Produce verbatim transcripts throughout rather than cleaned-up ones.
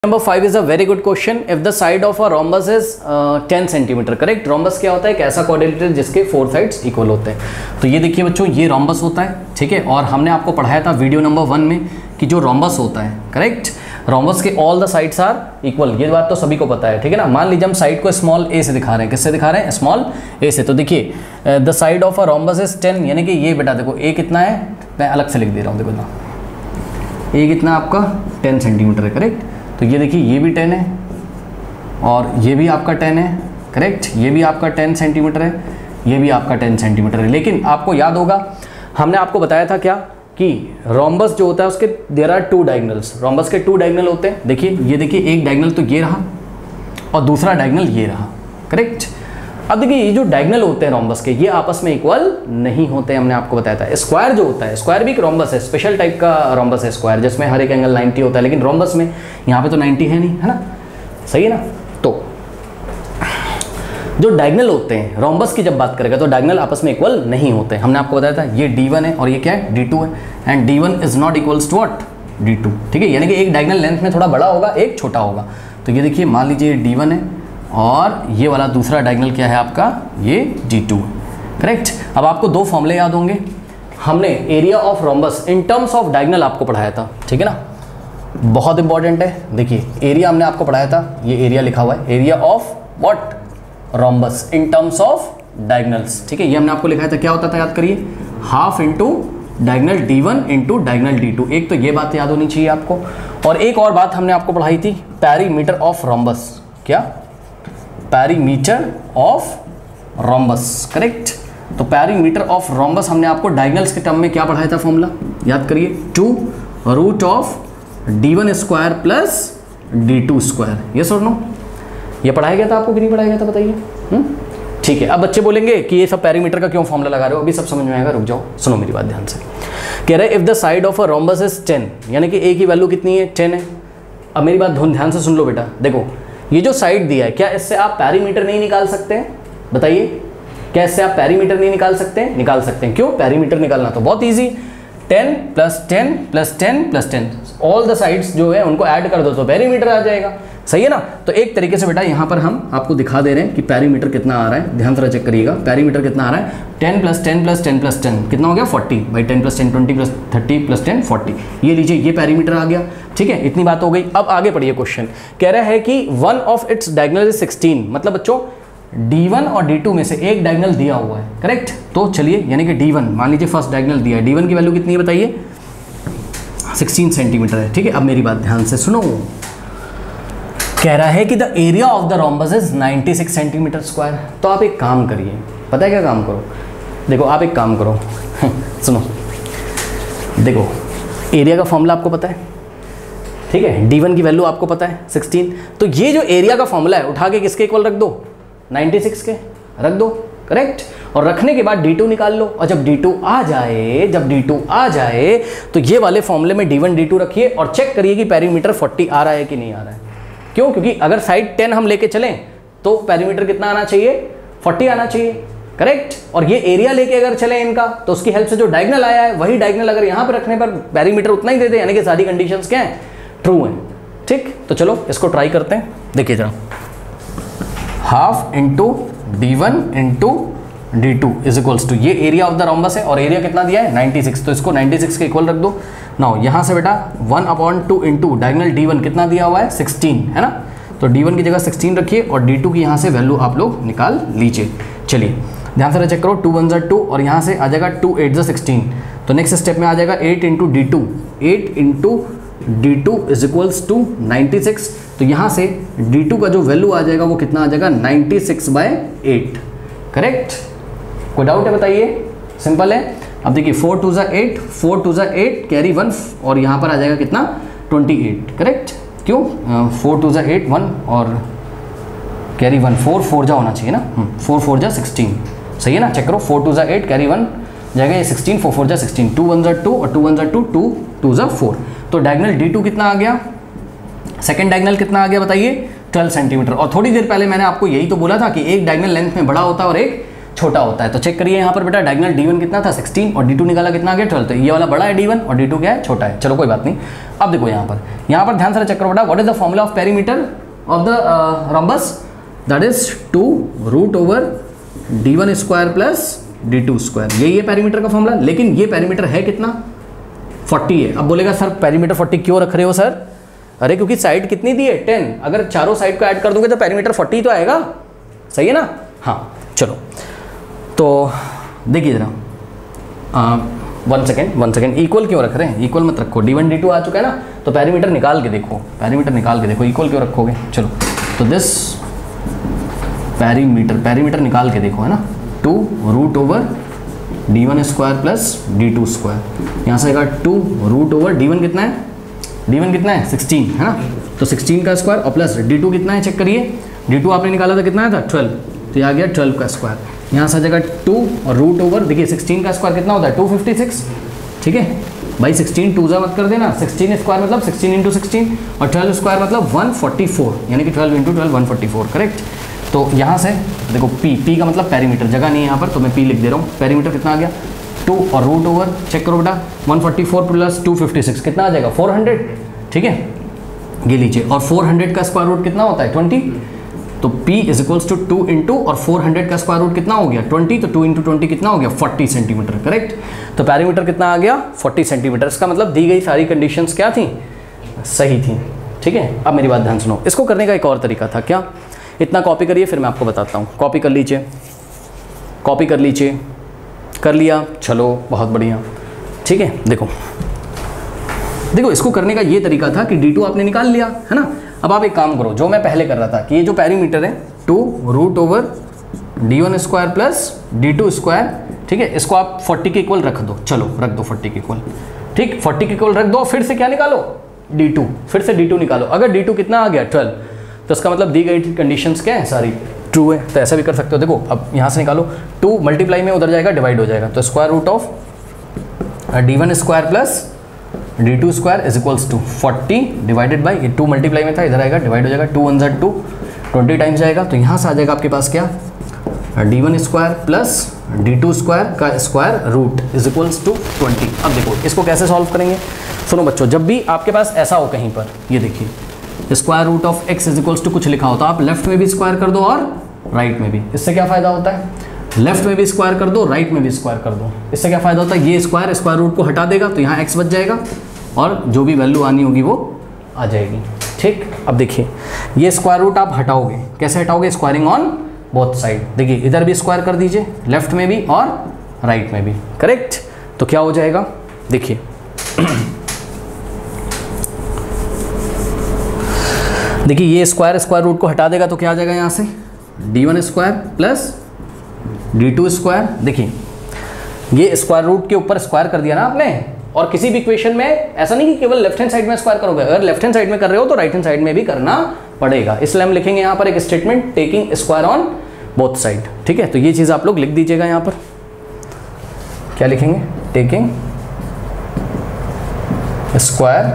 Number five is a very good question. If the side of a rhombus is ten centimetre, correct. Rhombus क्या होता है? एक ऐसा quadrilateral जिसके four sides equal होते हैं। तो ये देखिए बच्चों, ये रोम्बस होता है, ठीक है। और हमने आपको पढ़ाया था वीडियो नंबर वन में कि जो रोम्बस होता है, करेक्ट, रोम्बस के all the sides are equal. ये बात तो सभी को पता है, ठीक है ना। मान लीजिए हम साइड को स्मॉल ए से दिखा रहे हैं। किससे दिखा रहे हैं? स्मॉल ए से। तो देखिए the side of a rhombus is ten, यानी कि ये बेटा देखो ए कितना है, मैं अलग से लिख दे रहा हूँ, देखो ना, ए कितना आपका टेन सेंटीमीटर है, करेक्ट। तो ये देखिए ये भी टेन है और ये भी आपका टेन है, करेक्ट। ये भी आपका टेन सेंटीमीटर है, ये भी आपका टेन सेंटीमीटर है। लेकिन आपको याद होगा हमने आपको बताया था क्या कि रोम्बस जो होता है उसके there are two diagonals. Rhombus के टू डायगोनल होते हैं। देखिए ये देखिए एक डायगोनल तो ये रहा और दूसरा डायगोनल ये रहा, करेक्ट। अब देखिए ये जो डायगोनल होते हैं रोम्बस के, ये आपस में इक्वल नहीं होते, हमने आपको बताया था। स्क्वायर जो होता है, स्क्वायर भी एक रोम्बस है, स्पेशल टाइप का रोम्बस है स्क्वायर, जिसमें हर एक एंगल नाइंटी होता है। लेकिन रोम्बस में यहाँ पे तो नाइंटी है नहीं, है ना, सही है ना। तो जो डायगोनल होते हैं रोम्बस की जब बात करेगा तो डायगोनल आपस में इक्वल नहीं होते। हमने आपको बताया था ये डी वन है और ये क्या है? डी टू है। And D one is not equals to what? D two, ठीक है। यानी कि एक डायगोनल लेंथ में थोड़ा बड़ा होगा, एक छोटा होगा। तो ये देखिए मान लीजिए डी वन है और ये वाला दूसरा डायगोनल क्या है आपका? ये डी टू है, करेक्ट। अब आपको दो फॉर्मूले याद होंगे। हमने area of rhombus in terms of diagonal आपको पढ़ाया था, ठीक है ना, बहुत इंपॉर्टेंट है। देखिए एरिया हमने आपको पढ़ाया था, ये एरिया लिखा हुआ है, area of what? Rhombus in terms of diagonals, ठीक है। ये हमने आपको लिखाया था, क्या होता था याद करिए? Half into diagonal D one into diagonal D two. एक तो ये बात याद होनी चाहिए आपको। और एक और बात हमने आपको पढ़ाई थी, पेरीमीटर ऑफ रोम्बस। क्या? Perimeter of rhombus, correct. तो पेरीमीटर ऑफ रोम्बस हमने आपको डायगोनल्स के टर्म में क्या पढ़ाया था? फॉर्मूला याद करिए, two root of D one square plus D two square. ये सुन लो, ये पढ़ाया गया था आपको कि नहीं पढ़ाया गया था? बताइए। ठीक है। अब बच्चे बोलेंगे कि ये सब पेरीमीटर का क्यों फॉर्मूला लगा रहे हो? अभी सब समझ में आएगा, रुक जाओ, सुनो मेरी बात ध्यान से। कह रहे if the side of a rhombus is ten, यानी कि ए की वैल्यू कितनी है? टेन है। अब मेरी बात ध्यान से सुन लो बेटा, देखो ये जो साइड दिया है, क्या इससे आप पेरीमीटर नहीं निकाल सकते हैं? बताइए, क्या इससे आप पेरीमीटर नहीं निकाल सकते हैं? निकाल सकते हैं। क्यों? पेरीमीटर निकालना तो बहुत easy, ten plus ten plus ten plus ten, all the sides जो है उनको ऐड कर दो तो पेरीमीटर आ जाएगा, सही है ना। तो एक तरीके से बेटा यहाँ पर हम आपको दिखा दे रहे हैं कि पेरीमीटर कितना आ रहा है। ध्यान से चेक करिएगा, पेरीमीटर कितना आ रहा है? Ten plus ten plus ten plus ten कितना हो गया? फोर्टी। भाई ten plus ten twenty plus thirty plus ten forty. ये लीजिए, ये पेरीमीटर आ गया, ठीक है। इतनी बात हो गई। अब आगे पढ़िए क्वेश्चन। कह रहा है कि one of its diagonal is sixteen, मतलब बच्चों डी वन और डी टू में से एक डायगोनल दिया हुआ है, करेक्ट। तो चलिए, यानी कि डी वन, मान लीजिए फर्स्ट डायगोनल दिया है, डी वन की वैल्यू कितनी है बताइए? सिक्सटीन सेंटीमीटर है, ठीक है। अब मेरी बात ध्यान से सुनो, कह रहा है कि the area of the rhombus is ninety six centimetre square. तो आप एक काम करिए, पता है क्या काम करो? देखो आप एक काम करो सुनो, देखो एरिया का फॉर्मूला आपको पता है, ठीक है। डी वन की वैल्यू आपको पता है सिक्सटीन। तो ये जो एरिया का फॉर्मूला है उठा के किसके इक्वल रख दो? नाइंटी सिक्स के रख दो, करेक्ट। और रखने के बाद डी टू निकाल लो, और जब डी टू आ जाए जब डी टू आ जाए तो ये वाले फॉर्मूले में डी वन डी टू रखिए और चेक करिए कि पेरीमीटर फोर्टी आ रहा है कि नहीं आ रहा है। क्यों? क्योंकि अगर साइड टेन हम लेके चलें तो पेरीमीटर कितना आना चाहिए? फोर्टी आना चाहिए, करेक्ट। और ये एरिया लेके अगर चलें इनका तो उसकी हेल्प से जो डायगोनल आया है वही डायगोनल अगर यहाँ पर रखने पर पेरीमीटर उतना ही दे दे, यानी कि सारी कंडीशंस क्या हैं? ट्रू हैं, ठीक। तो चलो इसको ट्राई करते हैं। देखिए जरा, half into D one into D two is equals to, ये एरिया ऑफ द रोम्बस है और एरिया कितना दिया है? Ninety six. तो इसको नाइंटी सिक्स के इक्वल रख दो। नाउ यहाँ से बेटा one upon two into diagonal D one कितना दिया हुआ है? सिक्सटीन, है ना। तो डी वन की जगह सिक्सटीन रखिए और डी टू की यहाँ से वैल्यू आप लोग निकाल लीजिए। चलिए ध्यान से चेक करो, टू वन ज़ा टू और यहाँ से आ जाएगा टू एट ज़ा सिक्सटीन। तो नेक्स्ट स्टेप में आ जाएगा eight into D two, eight into D two is equals to ninety six. तो यहाँ से डी टू का जो वैल्यू आ जाएगा वो कितना आ जाएगा? Ninety six by eight, correct. कोई डाउट है बताइए? सिंपल है। अब देखिए फोर टू ज़ा एट, फोर टू ज़ा एट कैरी वन और यहाँ पर आ जाएगा कितना? Twenty eight, correct. क्यों? फोर टू ज़ा एट वन और कैरी वन, फोर फोर जा होना चाहिए ना, फोर फोर जा सिक्सटीन, सही है ना। चेक करो, फोर टू ज़ा एट कैरी वन जाएगा ये सिक्सटीन, फोर फोर जा सिक्सटीन, टू वन ज़ा टू और टू वन ज़ा टू, टू टू ज़ा फोर। तो डायगोनल डी टू कितना आ गया? सेकेंड डायगोनल कितना आ गया बताइए? Twelve centimetre. और थोड़ी देर पहले मैंने आपको यही तो बोला था कि एक डायगोनल लेंथ में बड़ा होता है और एक छोटा होता है। तो चेक करिए यहाँ पर बेटा डायगोनल डी वन कितना था सिक्सटीन और डी टू निकाला कितना आ गया ट्वेल्व। तो ये वाला बड़ा है डी वन और डी टू क्या है छोटा है। चलो कोई बात नहीं। अब देखो यहाँ पर यहाँ पर ध्यान से चेक करो बेटा, what is the formula of perimeter of the rhombus, that is two root over D one square plus D two square. यही है पेरीमीटर का फॉर्मूला। लेकिन ये पेरीमीटर है कितना, फोर्टी है। अब बोलेगा सर पेरीमीटर फोर्टी क्यों रख रहे हो सर? अरे क्योंकि साइड कितनी दी है टेन, अगर चारों साइड को ऐड कर दोगे तो पेरीमीटर फोर्टी तो आएगा, सही है ना। हाँ चलो तो देखिए जरा, one second one second equal क्यों रख रहे हैं? इक्वल मत रखो, डी वन डी टू आ चुका है ना, तो पेरीमीटर निकाल के देखो, पेरीमीटर निकाल के देखो, इक्वल क्यों रखोगे? चलो तो दिस पेरीमीटर पेरीमीटर निकाल के देखो है ना, two root over D one square plus D two square. यहाँ से आएगा two root over D one कितना है, डी वन कितना है सिक्सटीन है ना, तो सिक्सटीन का स्क्वायर और प्लस डी टू कितना है चेक करिए, डी टू आपने निकाला था कितना था ट्वेल्व, तो ये आ गया ट्वेल्व का स्क्वायर। यहाँ से आ जाएगा टू और रूट ओवर, देखिए सिक्सटीन का स्क्वायर कितना होता है टू फिफ्टी सिक्स, ठीक है भाई सिक्सटीन टू जा मत कर देना, सिक्सटीन स्क्वायर मतलब सिक्सटीन इंटू सिक्सटीन और ट्वेल्व स्क्वायर मतलब वन फोर्टी फोर, यानी कि twelve into twelve one forty four correct. तो यहाँ से देखो पी पी का मतलब पेरीमीटर, जगह नहीं है यहाँ पर तो मैं पी लिख दे रहा हूँ। पेरीमीटर कितना आ गया टू और रूट ओवर चेक करो बेटा one forty four plus two fifty six कितना आ जाएगा फोर हंड्रेड, ठीक है ये लीजिए। और फोर हंड्रेड का स्क्वायर रूट कितना होता है ट्वेंटी, तो P is equals to two into और फोर हंड्रेड का स्क्वायर रूट कितना हो गया ट्वेंटी, तो टू इंटू ट्वेंटी कितना हो गया फोर्टी सेंटीमीटर करेक्ट। तो पेरीमीटर कितना आ गया फोर्टी सेंटीमीटर। इसका मतलब दी गई सारी कंडीशंस क्या थी, सही थी, ठीक है। अब मेरी बात ध्यान सुनो, इसको करने का एक और तरीका था, क्या? इतना कॉपी करिए फिर मैं आपको बताता हूँ। कॉपी कर लीजिए, कॉपी कर लीजिए, कर लिया, चलो बहुत बढ़िया, ठीक है। देखो देखो इसको करने का ये तरीका था कि डी टू आपने निकाल लिया है ना। अब आप एक काम करो, जो मैं पहले कर रहा था कि ये जो पेरीमीटर है two root over D one square plus D two square, ठीक है, इसको आप फोर्टी के इक्वल रख दो, चलो रख दो फोर्टी के इक्वल, ठीक, फोर्टी के इक्वल रख दो। फिर से क्या निकालो डी टू, फिर से डी टू निकालो। अगर डी टू कितना आ गया ट्वेल्व, तो इसका मतलब दी गई कंडीशंस क्या है सारी ट्रू है। तो ऐसा भी कर सकते हो, देखो अब यहाँ से निकालो, टू मल्टीप्लाई में उधर जाएगा डिवाइड हो जाएगा, तो square root of D one square plus D two square is equals to forty divided by, two multiply में था इधर आएगा डिवाइड हो जाएगा, टू वन ज़ार टू, ट्वेंटी टाइम्स जाएगा, तो यहाँ से आ जाएगा आपके पास क्या D one square plus D two square का square root is equals to twenty. अब देखो इसको कैसे सॉल्व करेंगे, सुनो बच्चों, जब भी आपके पास ऐसा हो कहीं पर, ये देखिए square root of X is equals to कुछ लिखा हो तो आप लेफ्ट में भी स्क्वायर कर दो और राइट में भी। इससे क्या फ़ायदा होता है, लेफ्ट में भी स्क्वायर कर दो राइट में भी स्क्वायर कर दो। इससे क्या फ़ायदा होता है, ये स्क्वायर स्क्वायर रूट को हटा देगा तो यहाँ एक्स बच जाएगा और जो भी वैल्यू आनी होगी वो आ जाएगी, ठीक। अब देखिए ये स्क्वायर रूट आप हटाओगे, कैसे हटाओगे, स्क्वायरिंग ऑन बोथ साइड। देखिए इधर भी स्क्वायर कर दीजिए, लेफ्ट में भी और राइट में भी, करेक्ट। तो क्या हो जाएगा, देखिए देखिए ये स्क्वायर स्क्वायर रूट को हटा देगा तो क्या आ जाएगा यहाँ से D one square plus D two square. देखिए ये स्क्वायर रूट के ऊपर स्क्वायर कर दिया ना आपने, और किसी भी इक्वेशन में ऐसा नहीं कि केवल लेफ्ट हैंड साइड में स्क्वायर करोगे, अगर लेफ्ट हैंड साइड में कर रहे हो तो राइट हैंड साइड में भी करना पड़ेगा। इसलिए हम लिखेंगे यहाँ पर एक statement taking square on both side, ठीक है। तो ये चीज़ आप लोग लिख दीजिएगा यहाँ पर, क्या लिखेंगे, टेकिंग स्क्वायर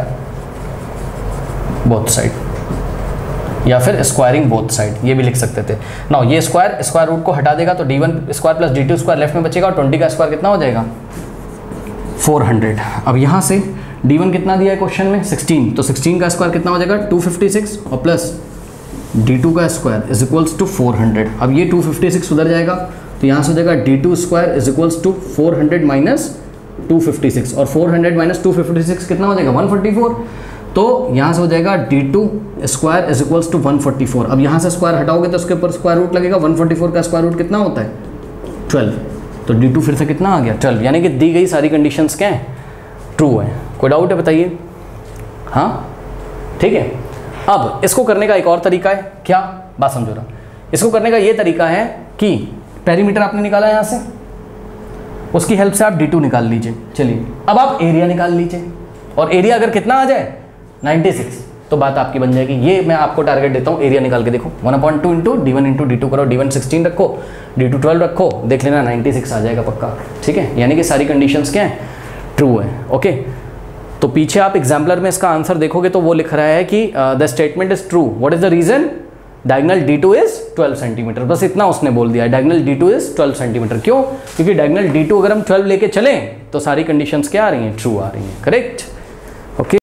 बोथ साइड या फिर स्क्वायरिंग बोथ साइड, ये भी लिख सकते थे। नाउ ये स्क्वायर स्क्वायर रूट को हटा देगा तो D one square plus D two square left में बचेगा और ट्वेंटी का स्क्वायर कितना हो जाएगा फोर हंड्रेड। अब यहाँ से डी वन कितना दिया है क्वेश्चन में सिक्सटीन, तो सिक्सटीन का स्क्वायर कितना हो जाएगा टू फिफ्टी सिक्स और प्लस डी टू का square is equals to four hundred. अब ये टू फिफ्टी सिक्स उधर जाएगा तो यहाँ से हो जाएगा D two square is equals to four hundred minus two fifty six, और four hundred minus two fifty six कितना हो जाएगा वन फोर्टी फोर। तो यहाँ से हो जाएगा D two square is equals to one forty four. अब यहाँ से स्क्वायर हटाओगे तो उसके ऊपर स्क्वायर रूट लगेगा, वन फोर्टी फोर का स्क्वायर रूट कितना होता है ट्वेल्व, तो डी टू फिर से कितना आ गया ट्वेल्व, यानी कि दी गई सारी कंडीशंस क्या है ट्रू है। कोई डाउट है बताइए, हाँ ठीक है। अब इसको करने का एक और तरीका है, क्या बात समझो रहा, इसको करने का ये तरीका है कि पेरीमीटर आपने निकाला यहाँ से, उसकी हेल्प से आप डी टू निकाल लीजिए। चलिए अब आप एरिया निकाल लीजिए, और एरिया अगर कितना आ जाए नाइन्टी सिक्स तो बात आपकी बन जाएगी। ये मैं आपको टारगेट देता हूँ, एरिया निकाल के देखो, one upon two into D one into D two करो, डी वन सिक्सटीन रखो, डी टू ट्वेल्व रखो, देख लेना नाइन्टी सिक्स आ जाएगा पक्का, ठीक है। यानी कि सारी कंडीशंस क्या है ट्रू है, ओके। तो पीछे आप एग्जाम्पलर में इसका आंसर देखोगे तो वो लिख रहा है कि the statement is true, what is the reason, diagonal D two is twelve centimetre, बस इतना उसने बोल दिया, diagonal D two is twelve centimetre. क्यों? क्योंकि डायगोनल डी टू अगर हम ट्वेल्व लेके चलें तो सारी कंडीशंस क्या आ रही हैं? ट्रू आ रही हैं। करेक्ट।